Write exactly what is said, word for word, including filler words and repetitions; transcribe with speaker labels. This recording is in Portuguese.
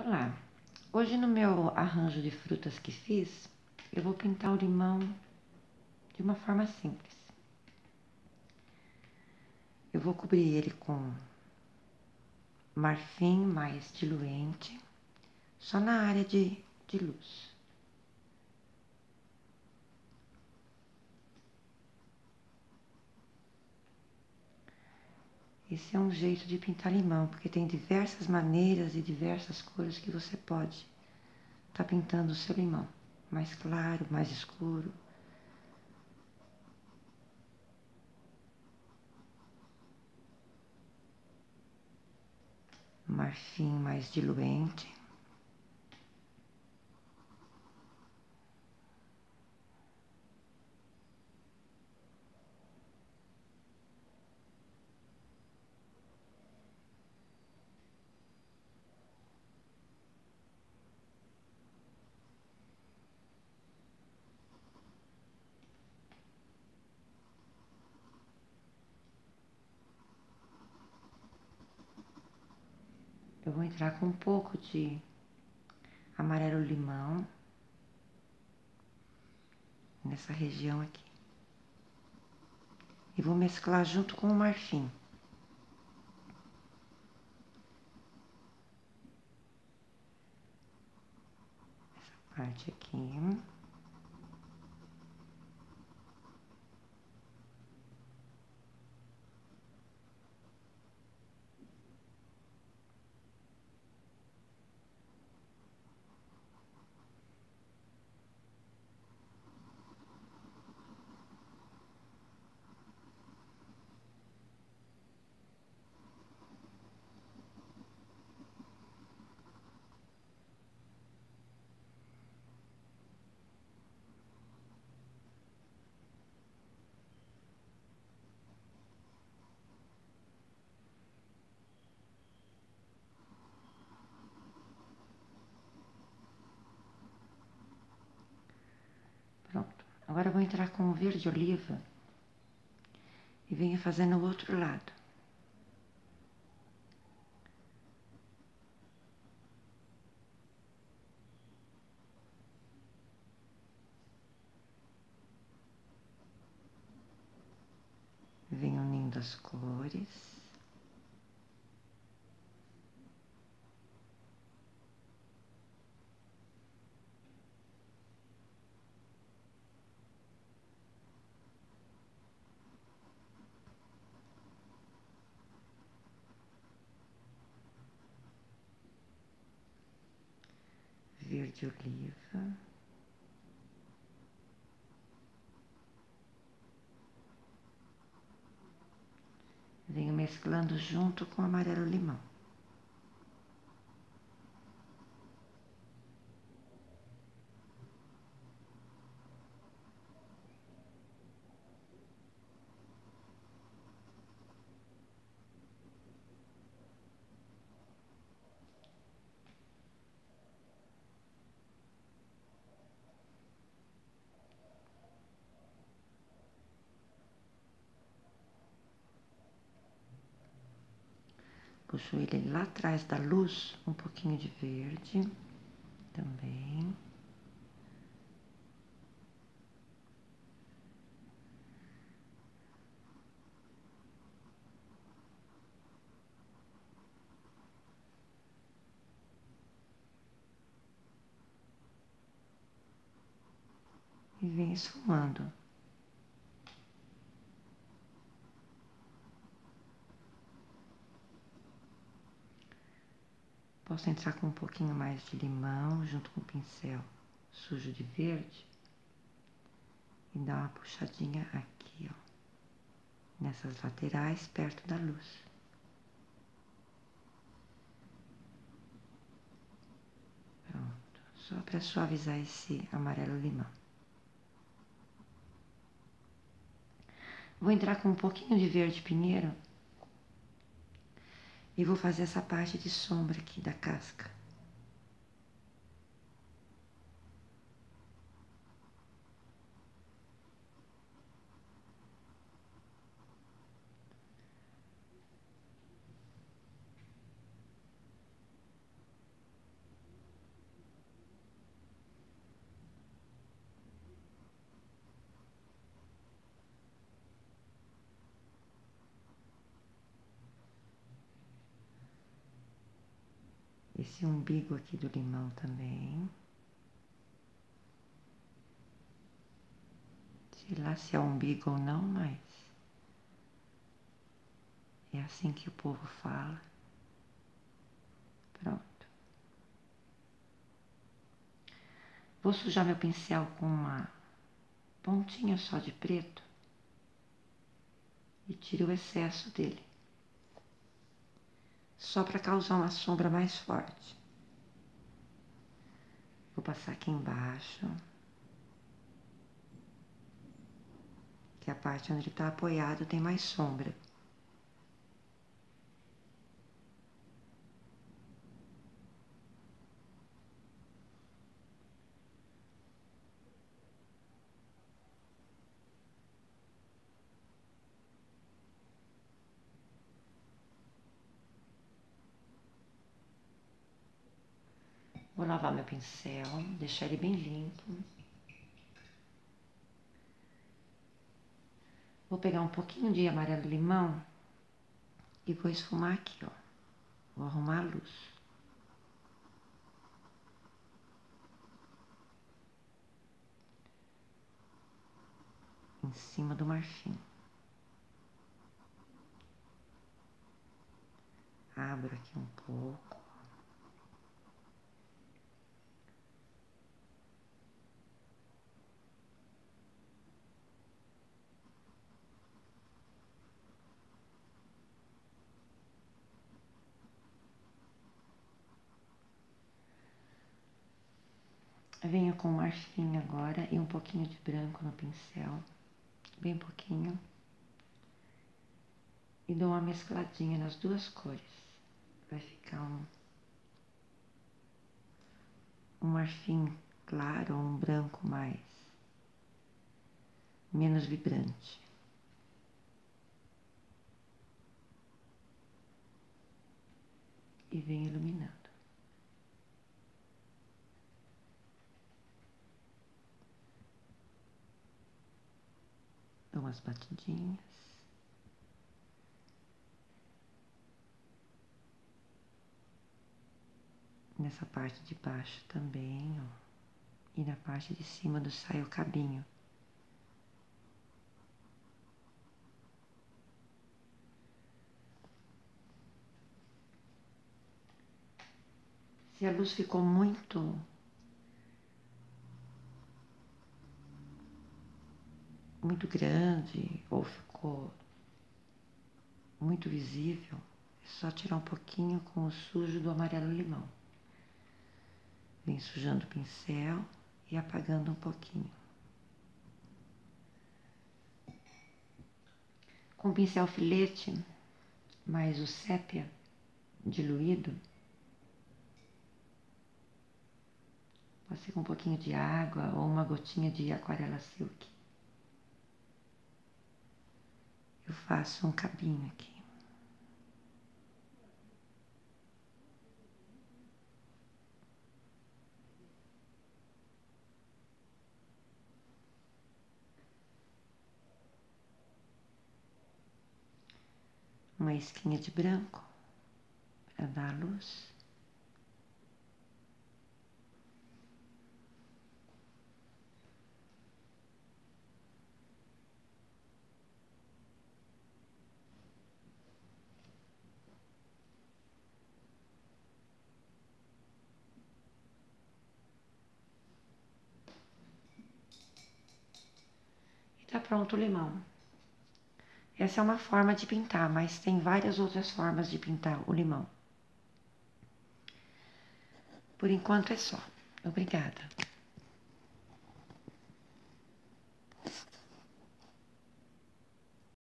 Speaker 1: Olá, hoje no meu arranjo de frutas que fiz, eu vou pintar o limão de uma forma simples. Eu vou cobrir ele com marfim mais diluente, só na área de, de luz. Esse é um jeito de pintar limão, porque tem diversas maneiras e diversas cores que você pode estar pintando o seu limão. Mais claro, mais escuro. Marfim mais diluente. Eu vou entrar com um pouco de amarelo limão nessa região aqui. E vou mesclar junto com o marfim. Essa parte aqui. Pronto. Agora eu vou entrar com o verde oliva e venho fazendo o outro lado. Venho unindo as cores. Verde oliva. Venho mesclando junto com o amarelo limão. Puxo ele lá atrás da luz, um pouquinho de verde também. E venho esfumando. Posso entrar com um pouquinho mais de limão junto com o pincel sujo de verde e dar uma puxadinha aqui, ó, nessas laterais perto da luz. Pronto, só para suavizar esse amarelo limão. Vou entrar com um pouquinho de verde pinheiro e vou fazer essa parte de sombra aqui da casca. esse umbigo aqui do limão também. Sei lá se é umbigo ou não, mas é assim que o povo fala. Pronto. Vou sujar meu pincel com uma pontinha só de preto e tiro o excesso dele, só para causar uma sombra mais forte. Vou passar aqui embaixo, que é a parte onde ele está apoiado tem mais sombra. Vou lavar meu pincel, deixar ele bem limpo. Vou pegar um pouquinho de amarelo limão e vou esfumar aqui, ó. Vou arrumar a luz. Em cima do marfim. Abro aqui um pouco. Venho com marfim agora e um pouquinho de branco no pincel, bem pouquinho, e dou uma mescladinha nas duas cores. Vai ficar um, um marfim claro ou um branco mais, menos vibrante. E venho iluminando. Dou umas batidinhas. Nessa parte de baixo também, ó. E na parte de cima do saio cabinho. Se a luz ficou muito muito grande ou ficou muito visível, é só tirar um pouquinho com o sujo do amarelo limão. Vem sujando o pincel e apagando um pouquinho. Com o pincel filete, mais o sépia diluído, pode ser com um pouquinho de água ou uma gotinha de aquarela silk. Eu faço um cabinho aqui. Uma esquinha de branco para dar a luz. E tá pronto o limão. Essa é uma forma de pintar, mas tem várias outras formas de pintar o limão. Por enquanto é só. Obrigada.